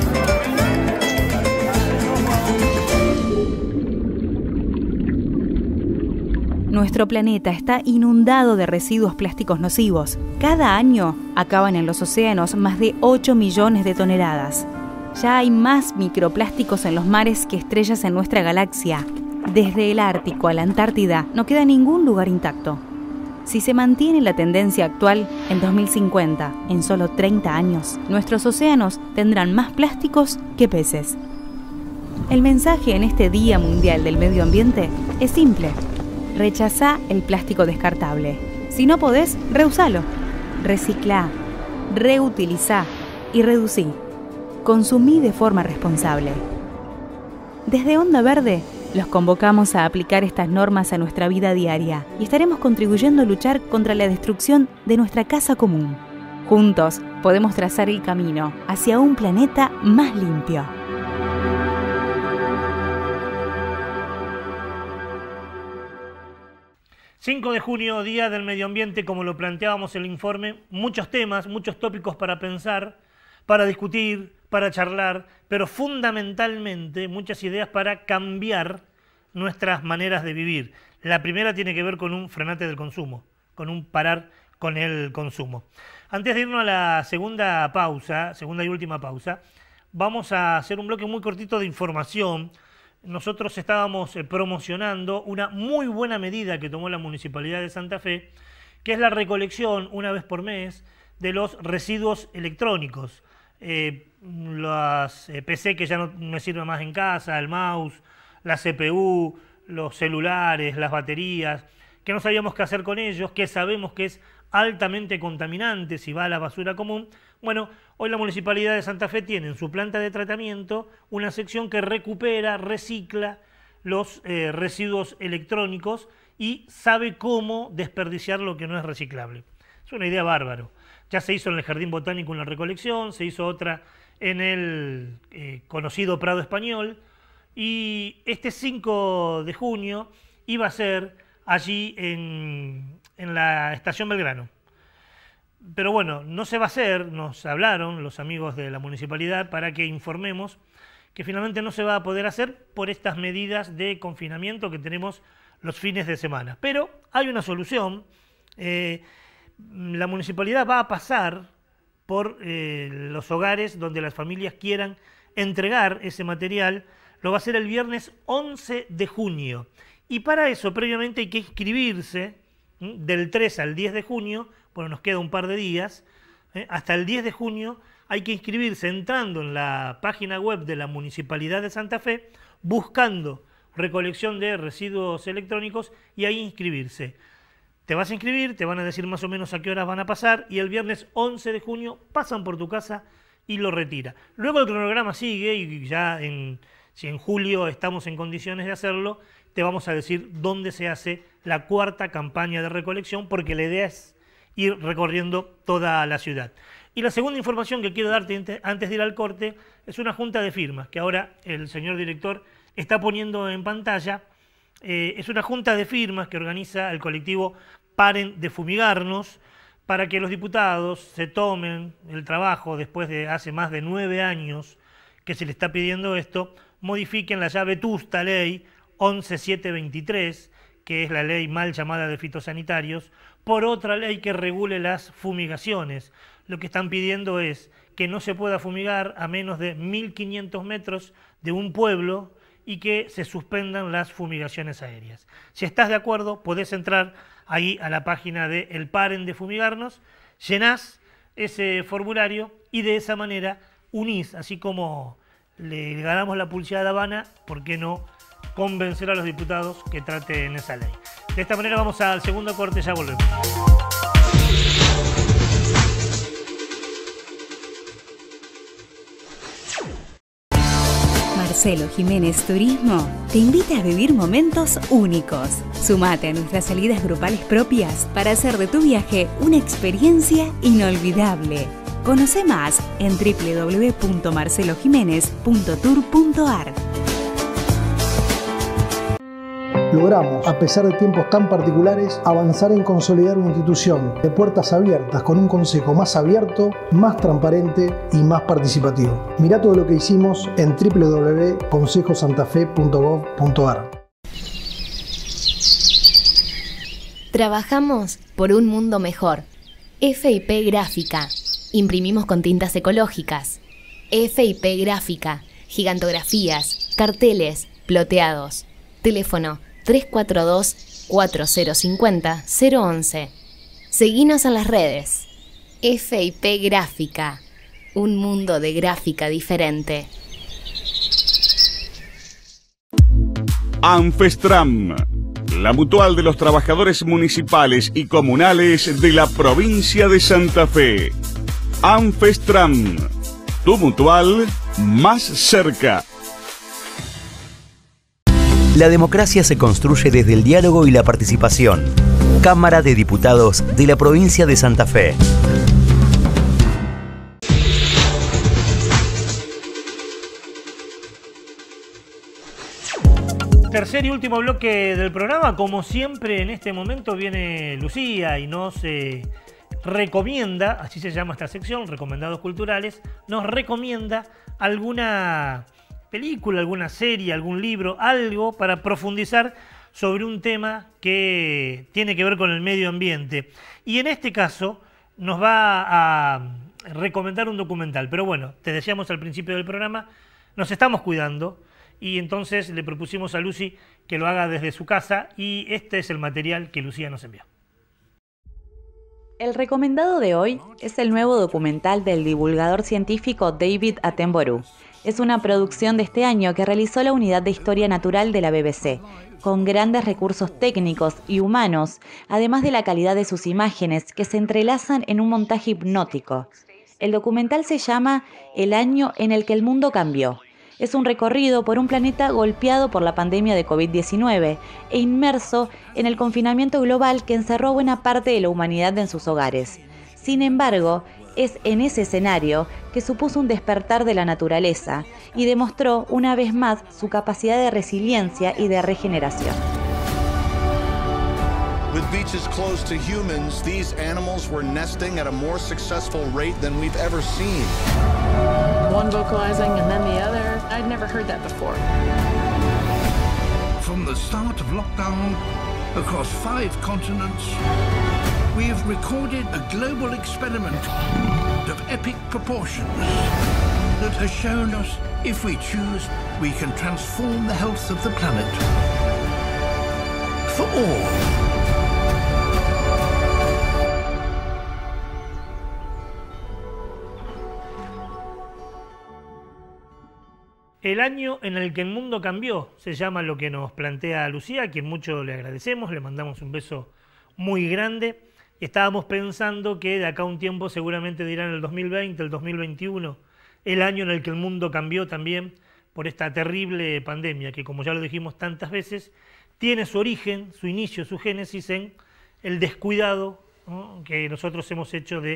Nuestro planeta está inundado de residuos plásticos nocivos. Cada año acaban en los océanos más de ocho millones de toneladas. Ya hay más microplásticos en los mares que estrellas en nuestra galaxia. Desde el Ártico a la Antártida no queda ningún lugar intacto. Si se mantiene la tendencia actual, en dos mil cincuenta, en solo treinta años, nuestros océanos tendrán más plásticos que peces. El mensaje en este Día Mundial del Medio Ambiente es simple. Rechazá el plástico descartable. Si no podés, reusalo. Reciclá, reutilizá y reducí. Consumí de forma responsable. Desde Onda Verde, los convocamos a aplicar estas normas a nuestra vida diaria y estaremos contribuyendo a luchar contra la destrucción de nuestra casa común. Juntos podemos trazar el camino hacia un planeta más limpio. cinco de junio, Día del Medio Ambiente, como lo planteábamos en el informe, muchos temas, muchos tópicos para pensar, para discutir, para charlar, pero fundamentalmente muchas ideas para cambiar nuestras maneras de vivir. La primera tiene que ver con un frenate del consumo, con un parar con el consumo. Antes de irnos a la segunda pausa, segunda y última pausa, vamos a hacer un bloque muy cortito de información. Nosotros estábamos eh, promocionando una muy buena medida que tomó la Municipalidad de Santa Fe, que es la recolección una vez por mes de los residuos electrónicos. Eh, las eh, P C que ya no me sirven más en casa, el mouse, la C P U, los celulares, las baterías, que no sabíamos qué hacer con ellos, que sabemos que es altamente contaminante si va a la basura común. Bueno, hoy la Municipalidad de Santa Fe tiene en su planta de tratamiento una sección que recupera, recicla los eh, residuos electrónicos y sabe cómo desperdiciar lo que no es reciclable. Es una idea bárbaro. Ya se hizo en el Jardín Botánico una recolección, se hizo otra en el eh, conocido Prado Español, y este cinco de junio iba a ser allí en, en la Estación Belgrano. Pero bueno, no se va a hacer, nos hablaron los amigos de la municipalidad para que informemos que finalmente no se va a poder hacer por estas medidas de confinamiento que tenemos los fines de semana. Pero hay una solución. Eh, la municipalidad va a pasar por eh, los hogares donde las familias quieran entregar ese material. Lo va a hacer el viernes once de junio. Y para eso previamente hay que inscribirse ¿sí? del tres al diez de junio. Bueno, nos queda un par de días, ¿eh? hasta el diez de junio hay que inscribirse entrando en la página web de la Municipalidad de Santa Fe, buscando recolección de residuos electrónicos y ahí inscribirse. Te vas a inscribir, te van a decir más o menos a qué horas van a pasar y el viernes once de junio pasan por tu casa y lo retira. Luego el cronograma sigue y ya en, si en julio estamos en condiciones de hacerlo, te vamos a decir dónde se hace la cuarta campaña de recolección porque la idea es ir recorriendo toda la ciudad. Y la segunda información que quiero darte antes de ir al corte es una junta de firmas que ahora el señor director está poniendo en pantalla. Eh, es una junta de firmas que organiza el colectivo Paren de Fumigarnos para que los diputados se tomen el trabajo, después de hace más de nueve años que se le está pidiendo esto, modifiquen la ya vetusta ley once mil setecientos veintitrés, que es la ley mal llamada de fitosanitarios, por otra ley que regule las fumigaciones. Lo que están pidiendo es que no se pueda fumigar a menos de mil quinientos metros de un pueblo y que se suspendan las fumigaciones aéreas. Si estás de acuerdo, podés entrar ahí a la página de El Paren de Fumigarnos, llenás ese formulario y de esa manera unís, así como le ganamos la publicidad a Habana, ¿por qué no convencer a los diputados que traten esa ley? De esta manera vamos al segundo corte, ya volvemos. Marcelo Jiménez Turismo te invita a vivir momentos únicos. Sumate a nuestras salidas grupales propias para hacer de tu viaje una experiencia inolvidable. Conoce más en doble u doble u doble u punto marcelo jiménez punto tour punto a r. Logramos, a pesar de tiempos tan particulares, avanzar en consolidar una institución de puertas abiertas con un consejo más abierto, más transparente y más participativo. Mirá todo lo que hicimos en doble u doble u doble u punto consejo santa fe punto gov punto a r. Trabajamos por un mundo mejor. F I P Gráfica. Imprimimos con tintas ecológicas. F I P Gráfica. Gigantografías, carteles, ploteados. Teléfono tres cuatro dos, cuatro cero cinco cero, cero once. Seguinos en las redes. F I P Gráfica. Un mundo de gráfica diferente. Anfestram, la mutual de los trabajadores municipales y comunales de la provincia de Santa Fe. Anfestram, tu mutual más cerca. La democracia se construye desde el diálogo y la participación. Cámara de Diputados de la provincia de Santa Fe. Tercer y último bloque del programa. Como siempre, en este momento viene Lucía y nos eh, recomienda, así se llama esta sección, Recomendados Culturales, nos recomienda alguna película, alguna serie, algún libro, algo para profundizar sobre un tema que tiene que ver con el medio ambiente. Y en este caso nos va a recomendar un documental. Pero bueno, te decíamos al principio del programa, nos estamos cuidando y entonces le propusimos a Lucy que lo haga desde su casa y este es el material que Lucía nos envió. El recomendado de hoy es el nuevo documental del divulgador científico David Attenborough. Es una producción de este año que realizó la Unidad de Historia Natural de la B B C, con grandes recursos técnicos y humanos, además de la calidad de sus imágenes que se entrelazan en un montaje hipnótico. El documental se llama El año en el que el mundo cambió. Es un recorrido por un planeta golpeado por la pandemia de COVID diecinueve e inmerso en el confinamiento global que encerró buena parte de la humanidad en sus hogares. Sin embargo, es en ese escenario que supuso un despertar de la naturaleza y demostró una vez más su capacidad de resiliencia y de regeneración. With beaches closed to humans, these animals were nesting at a more successful rate than we've ever seen. One vocalizing and then the other. I'd never heard that before. From the start of lockdown, across five continents, we have recorded a global experiment of epic proportions that has shown us, if we choose, we can transform the health of the planet. For all. El año en el que el mundo cambió, se llama lo que nos plantea Lucía, a quien mucho le agradecemos, le mandamos un beso muy grande. Estábamos pensando que de acá a un tiempo seguramente dirán el dos mil veinte, el dos mil veintiuno, el año en el que el mundo cambió también por esta terrible pandemia que, como ya lo dijimos tantas veces, tiene su origen, su inicio, su génesis en el descuidado, ¿no?, que nosotros hemos hecho de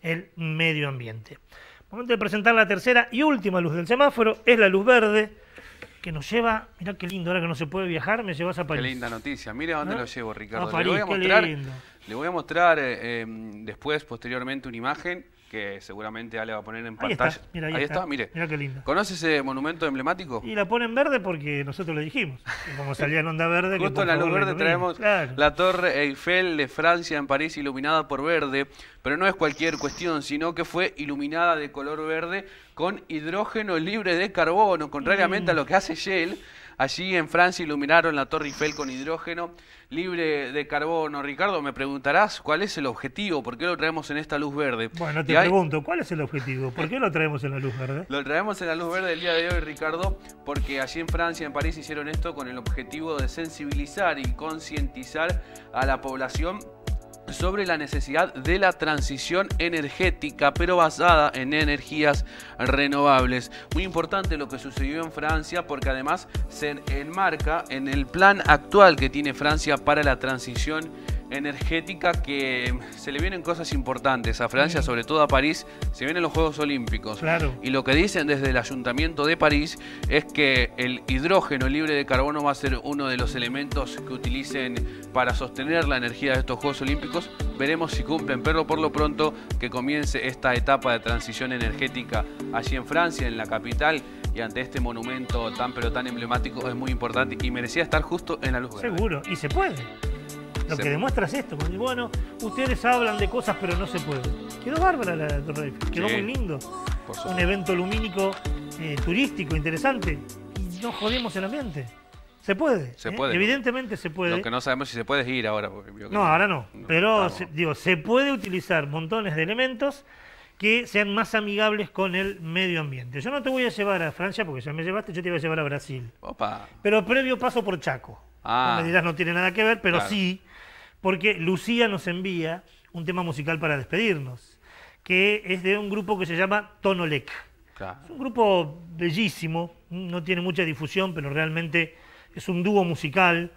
el medio ambiente. Momento de presentar la tercera y última luz del semáforo, es la luz verde, que nos lleva, mirá qué lindo, ahora que no se puede viajar, me llevas a París. Qué linda noticia, mire a dónde ¿no? lo llevo, Ricardo. A París, le voy a qué mostrar, lindo. le voy a mostrar eh, eh, después, posteriormente, una imagen que seguramente Ale va a poner en Ahí pantalla. está, mira, ahí, ahí está. está, mire. Mirá qué lindo. ¿Conoce ese monumento emblemático? Y la pone en verde porque nosotros lo dijimos. Que como salía en onda verde... Justo que en la luz favor verde lo traemos claro. la Torre Eiffel de Francia en París iluminada por verde, pero no es cualquier cuestión, sino que fue iluminada de color verde con hidrógeno libre de carbono, contrariamente Mm. a lo que hace Shell. Allí en Francia iluminaron la Torre Eiffel con hidrógeno libre de carbono. Ricardo, me preguntarás cuál es el objetivo, por qué lo traemos en esta luz verde. Bueno, te Y hay- pregunto, ¿cuál es el objetivo? ¿Por qué lo traemos en la luz verde? Lo traemos en la luz verde el día de hoy, Ricardo, porque allí en Francia, en París, hicieron esto con el objetivo de sensibilizar y concientizar a la población sobre la necesidad de la transición energética, pero basada en energías renovables. Muy importante lo que sucedió en Francia, porque además se enmarca en el plan actual que tiene Francia para la transición energética, que se le vienen cosas importantes a Francia, sobre todo a París. Se vienen los Juegos Olímpicos. Claro. Y lo que dicen desde el Ayuntamiento de París es que el hidrógeno libre de carbono va a ser uno de los elementos que utilicen para sostener la energía de estos Juegos Olímpicos. Veremos si cumplen, pero por lo pronto que comience esta etapa de transición energética allí en Francia, en la capital, y ante este monumento tan pero tan emblemático es muy importante y merecía estar justo en la luz verde. Seguro, y se puede. Lo Se- que demuestra es esto, cuando, bueno, ustedes hablan de cosas pero no se puede. Quedó bárbara la Torre Eiffel, quedó Sí, muy lindo. por supuesto. Un evento lumínico eh, turístico, interesante. Y no jodemos el ambiente. Se puede. Se ¿eh? puede. Evidentemente se puede. Lo que no sabemos si se puede es ir ahora. Porque veo que No, ahora no. Pero, estamos. se, digo, se puede utilizar montones de elementos que sean más amigables con el medio ambiente. Yo no te voy a llevar a Francia porque ya me llevaste, yo te iba a llevar a Brasil. Opa. Pero previo paso por Chaco. Ah. No me dirás no tiene nada que ver, pero Claro. sí, porque Lucía nos envía un tema musical para despedirnos, que es de un grupo que se llama Tonolec. Claro. Es un grupo bellísimo, no tiene mucha difusión, pero realmente es un dúo musical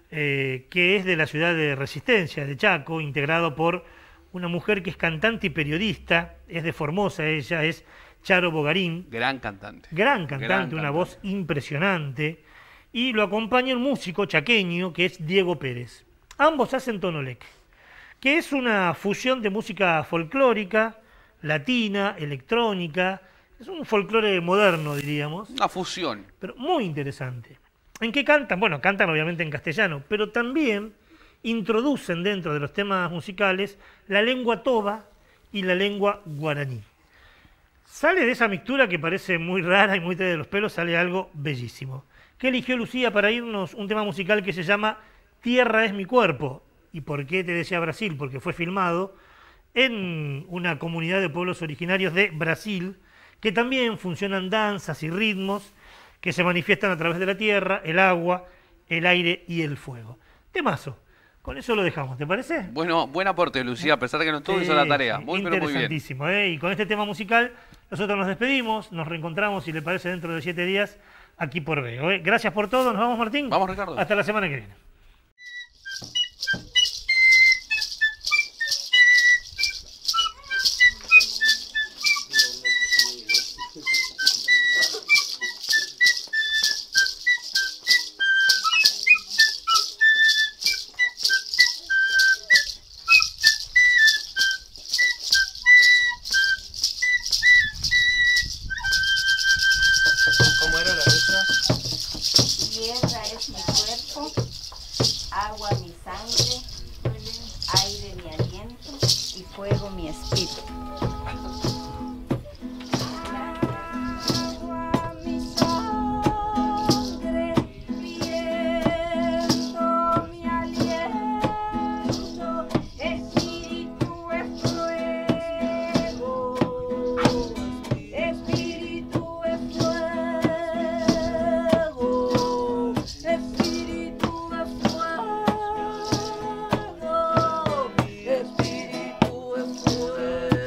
eh, que es de la ciudad de Resistencia, de Chaco, integrado por una mujer que es cantante y periodista, es de Formosa, ella es Charo Bogarín. Gran cantante. Gran cantante, Gran una cantante. voz impresionante. Y lo acompaña un músico chaqueño que es Diego Pérez. Ambos hacen Tonolec, que es una fusión de música folclórica, latina, electrónica. Es un folclore moderno, diríamos. Una fusión. Pero muy interesante. ¿En qué cantan? Bueno, cantan obviamente en castellano, pero también introducen dentro de los temas musicales la lengua toba y la lengua guaraní. Sale de esa mixtura que parece muy rara y muy de los pelos, sale algo bellísimo. ¿Qué eligió Lucía para irnos? Un tema musical que se llama Tierra es mi cuerpo. ¿Y por qué te decía Brasil? Porque fue filmado en una comunidad de pueblos originarios de Brasil, que también funcionan danzas y ritmos que se manifiestan a través de la tierra, el agua, el aire y el fuego. Temazo. Con eso lo dejamos, ¿te parece? Bueno, buen aporte, Lucía, a pesar de que no estuvo, hizo Sí, la tarea. sí, Muy, pero muy bien. interesantísimo, ¿eh? Y con este tema musical nosotros nos despedimos, nos reencontramos, si le parece, dentro de siete días aquí por Veo. ¿eh? Gracias por todo, nos vamos, Martín. Vamos, Ricardo. Hasta la semana que viene. ¿Cómo era la letra? Tierra es mi cuerpo, agua mi sangre, aire mi aliento y fuego mi espíritu. Espíritu es fuego, espíritu es fuego, espíritu es fuego, espíritu es fuego.